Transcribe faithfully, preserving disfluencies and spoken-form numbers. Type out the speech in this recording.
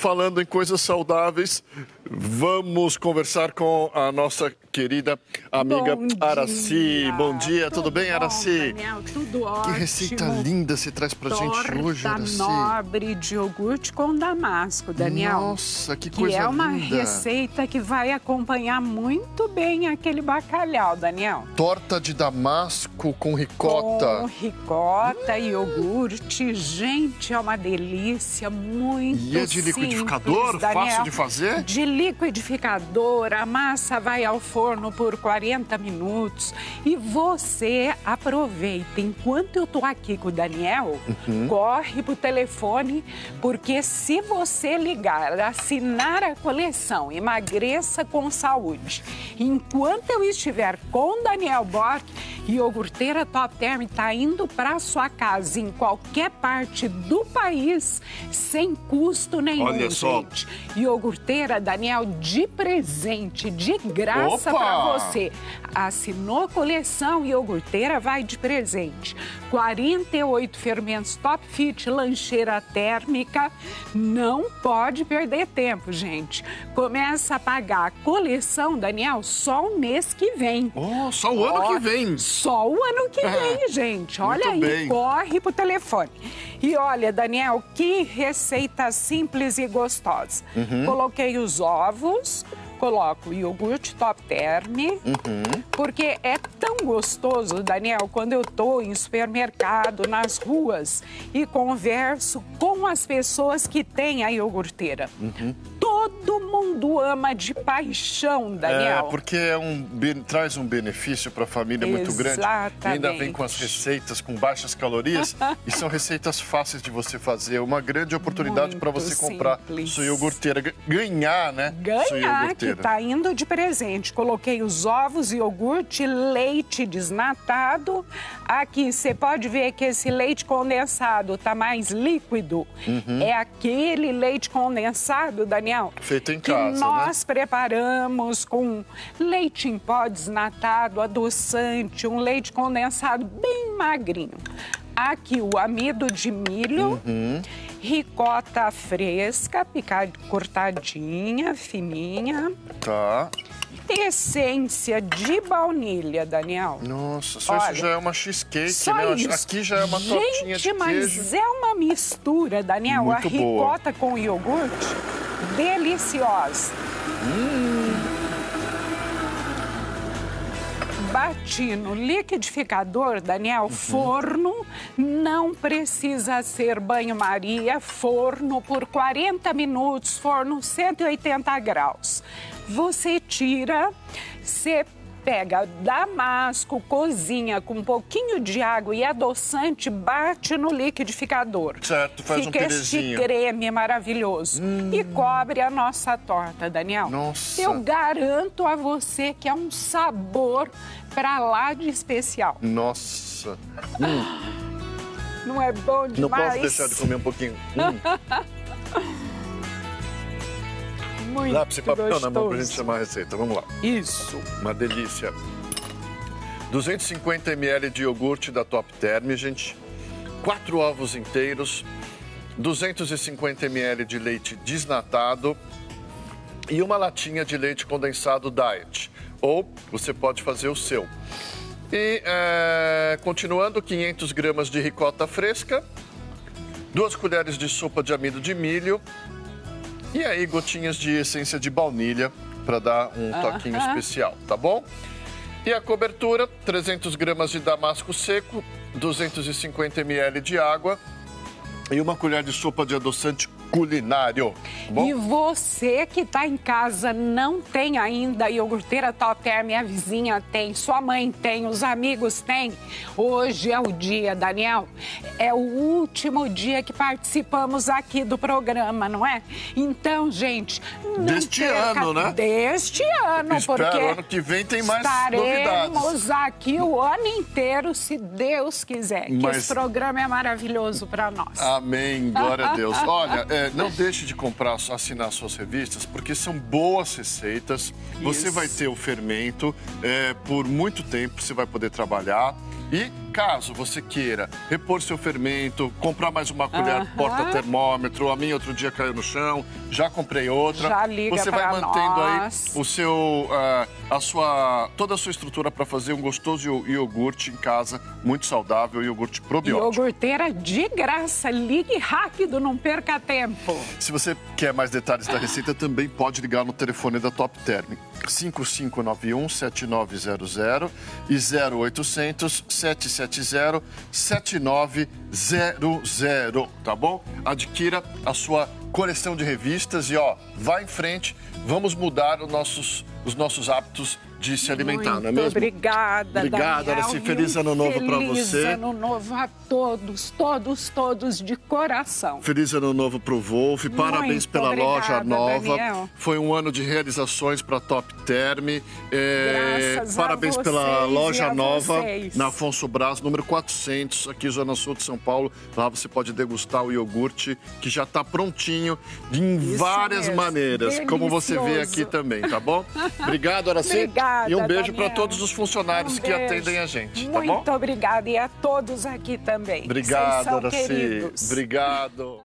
falando em coisas saudáveis, vamos conversar com a nossa querida amiga Bom Araci. dia. Bom dia, tudo, tudo bem, bom, Araci? Daniel, tudo ótimo. Que receita linda você traz pra gente hoje, Araci. Torta nobre de iogurte com damasco, Daniel. Nossa, que que coisa linda. é uma receita que vai acompanhar muito bem aquele bacalhau, Daniel. Torta de damasco com ricota. Com ricota hum. e iogurte. Gente, é uma delícia, muito E é de liquidificador? Simples, Fácil de fazer? De liquidificador. A massa vai ao forno por quarenta minutos. E você aproveita. Enquanto eu tô aqui com o Daniel, uhum. corre pro telefone, porque se você ligar, assinar a coleção Emagreça com Saúde, enquanto eu estiver com o Daniel Bock, Iogurteira Top Term está indo para sua casa em qualquer parte do país sem custo nenhum. Olha só. Gente. Iogurteira, Daniel, de presente, de graça para você. Assinou a coleção Iogurteira, vai de presente. quarenta e oito fermentos Top Fit, lancheira térmica. Não pode perder tempo, gente. Começa a pagar a coleção, Daniel, só o mês que vem. Oh, só o ano oh, que vem. Só o ano que vem, ah, gente. Olha aí, bem. Corre pro telefone. E olha, Daniel, que receita simples e gostosa. Uhum. Coloquei os ovos, coloco o iogurte Top Term, uhum. porque é tão gostoso, Daniel, quando eu tô em supermercado, nas ruas, e converso com as pessoas que têm a iogurteira. Uhum. Todo mundo ama de paixão, Daniel. É, porque é um, traz um benefício para a família muito grande. E ainda vem com as receitas com baixas calorias. E são receitas fáceis de você fazer. Uma grande oportunidade para você comprar simples. Sua iogurteira. Ganhar, né? Ganhar, que tá indo de presente. Coloquei os ovos, iogurte, leite desnatado. Aqui você pode ver que esse leite condensado tá mais líquido. Uhum. É aquele leite condensado, Daniel, feito em que casa, nós né? preparamos com leite em pó desnatado, adoçante, um leite condensado bem magrinho. Aqui o amido de milho, uhum. ricota fresca, picada, cortadinha, fininha. Tá. Essência de baunilha, Daniel. Nossa, só Olha, isso já é uma cheesecake, só né? Isso. Aqui já é uma Gente, tortinha de queijo. mas é uma mistura, Daniel. Muito a ricota boa. com iogurte, deliciosa. Hum. Bati no liquidificador, Daniel, uhum. forno, não precisa ser banho-maria, forno por quarenta minutos, forno cento e oitenta graus. Você tira, você pega damasco, cozinha com um pouquinho de água e adoçante, bate no liquidificador. Certo, faz Fica um perezinho. este creme maravilhoso. Hum. E cobre a nossa torta, Daniel. Nossa. Eu garanto a você que é um sabor pra lá de especial. Nossa. Hum. Não é bom demais? Não posso deixar de comer um pouquinho. Hum. Muito Lápis e papel gostoso. na mão pra gente chamar a receita. Vamos lá. Isso. Uma delícia. duzentos e cinquenta mililitros de iogurte da Top Term, gente. Quatro ovos inteiros. duzentos e cinquenta mililitros de leite desnatado. E uma latinha de leite condensado Diet. Ou você pode fazer o seu. E, é, continuando, quinhentas gramas de ricota fresca. Duas colheres de sopa de amido de milho. E aí, gotinhas de essência de baunilha para dar um toquinho uh-huh. especial, tá bom? E a cobertura, trezentas gramas de damasco seco, duzentos e cinquenta mililitros de água e uma colher de sopa de adoçante culinário. Bom? E você que está em casa não tem ainda a iogurteira Top Term, a vizinha tem, sua mãe tem, os amigos têm. Hoje é o dia, Daniel. É o último dia que participamos aqui do programa, não é? Então, gente, não Deste perca... ano, né? Deste ano, Espero, porque ano que vem tem mais estaremos novidades. aqui o ano inteiro, se Deus quiser. Mas... Que esse programa é maravilhoso para nós. Amém, glória a Deus. Olha, é, não deixe de comprar, assinar suas revistas, porque são boas receitas. Você Isso. vai ter o fermento é, por muito tempo, você vai poder trabalhar. E caso você queira repor seu fermento, comprar mais uma colher Aham. porta-termômetro, a minha outro dia caiu no chão, já comprei outra. Já liga Você vai pra mantendo nós. aí o seu, ah, a sua, toda a sua estrutura para fazer um gostoso io- iogurte em casa, muito saudável, iogurte probiótico. Iogurteira de graça. Ligue rápido, não perca tempo. Se você quer mais detalhes da receita, também pode ligar no telefone da Top Term. cinco cinco nove um, sete nove zero zero e zero oitocentos, sete sete zero, sete nove zero zero, tá bom? Adquira a sua coleção de revistas e, ó, vá em frente, vamos mudar os nossos, os nossos hábitos de se alimentar, Muito não é mesmo? obrigada, Obrigado, Daniel, Araci. viu? Feliz ano novo para Feliz você. ano novo a todos, todos, todos de coração. Feliz ano novo pro Wolf, parabéns Muito pela obrigada, loja nova. Daniel. Foi um ano de realizações para Top Term. É, Graças a parabéns pela vocês e loja a nova vocês. na Afonso Braz, número quatrocentos, aqui Zona Sul de São Paulo. Lá você pode degustar o iogurte que já está prontinho em Isso várias mesmo. maneiras, como você vê Delicioso. aqui também, tá bom? Obrigado, Araci. Obrigada, E um beijo para Daniel. todos os funcionários Um que beijo. atendem a gente, tá bom? Muito obrigada e a todos aqui também. Vocês Obrigado, são Araci. queridos. Obrigado.